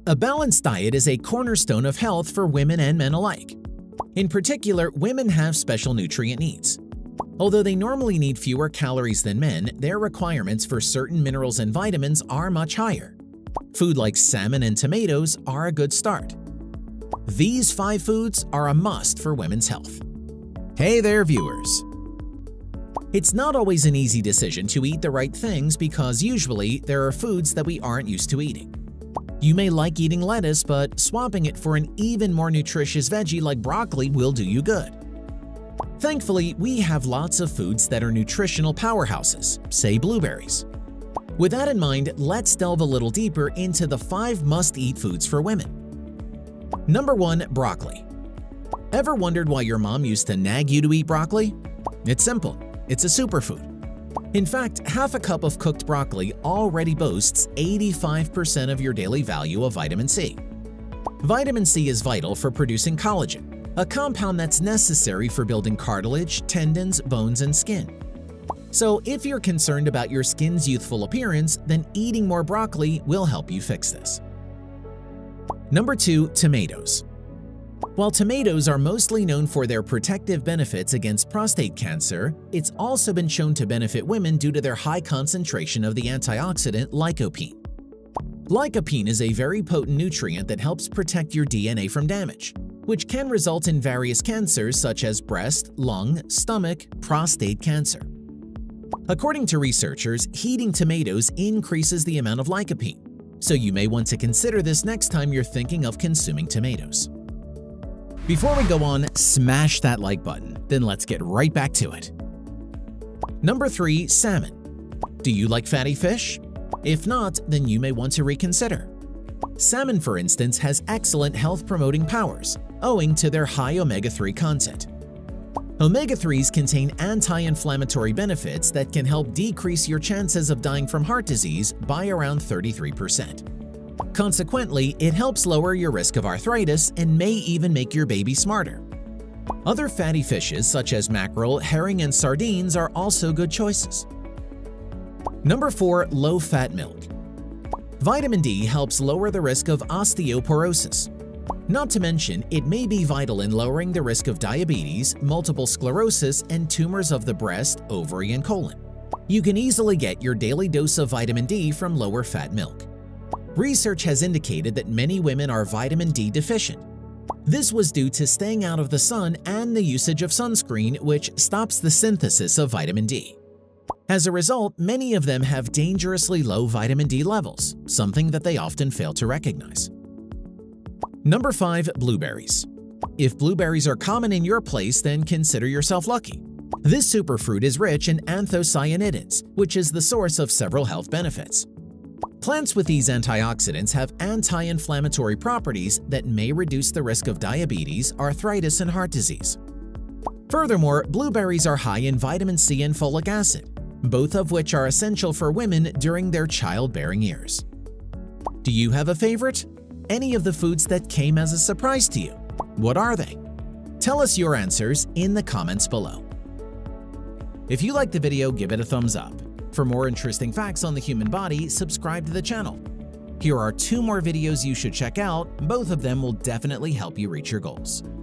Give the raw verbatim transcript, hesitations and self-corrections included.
A balanced diet is a cornerstone of health for women and men alike. In particular, women have special nutrient needs. Although they normally need fewer calories than men, their requirements for certain minerals and vitamins are much higher. Food like salmon and tomatoes are a good start. These five foods are a must for women's health. Hey there, viewers! It's not always an easy decision to eat the right things because usually there are foods that we aren't used to eating. You may like eating lettuce, but swapping it for an even more nutritious veggie like broccoli will do you good. Thankfully, we have lots of foods that are nutritional powerhouses, say blueberries. With that in mind, let's delve a little deeper into the five must-eat foods for women. Number one. Broccoli. Ever wondered why your mom used to nag you to eat broccoli? It's simple. It's a superfood. In fact, half a cup of cooked broccoli already boasts eighty-five percent of your daily value of vitamin C. Vitamin C is vital for producing collagen, a compound that's necessary for building cartilage, tendons, bones, and skin. So if you're concerned about your skin's youthful appearance, then eating more broccoli will help you fix this. Number two. Tomatoes. While tomatoes are mostly known for their protective benefits against prostate cancer, it's also been shown to benefit women due to their high concentration of the antioxidant lycopene. Lycopene is a very potent nutrient that helps protect your D N A from damage, which can result in various cancers such as breast, lung, stomach, prostate cancer. According to researchers, heating tomatoes increases the amount of lycopene, so you may want to consider this next time you're thinking of consuming tomatoes. Before we go on, smash that like button, then let's get right back to it. Number three. Salmon. Do you like fatty fish? If not, then you may want to reconsider. Salmon, for instance, has excellent health-promoting powers, owing to their high omega three content. omega threes contain anti-inflammatory benefits that can help decrease your chances of dying from heart disease by around thirty-three percent. Consequently, it helps lower your risk of arthritis and may even make your baby smarter. Other fatty fishes such as mackerel, herring, and sardines are also good choices. Number four. Low-fat milk. Vitamin D helps lower the risk of osteoporosis. Not to mention, it may be vital in lowering the risk of diabetes, multiple sclerosis, and tumors of the breast, ovary, and colon. You can easily get your daily dose of vitamin D from lower-fat milk. Research has indicated that many women are vitamin D deficient. This was due to staying out of the sun and the usage of sunscreen, which stops the synthesis of vitamin D. As a result, many of them have dangerously low vitamin D levels, something that they often fail to recognize. Number five. Blueberries. If blueberries are common in your place, then consider yourself lucky. This superfruit is rich in anthocyanidins, which is the source of several health benefits. Plants with these antioxidants have anti-inflammatory properties that may reduce the risk of diabetes, arthritis, and heart disease. Furthermore, blueberries are high in vitamin C and folic acid, both of which are essential for women during their childbearing years. Do you have a favorite? Any of the foods that came as a surprise to you? What are they? Tell us your answers in the comments below. If you liked the video, give it a thumbs up. For more interesting facts on the human body, subscribe to the channel. Here are two more videos you should check out. Both of them will definitely help you reach your goals.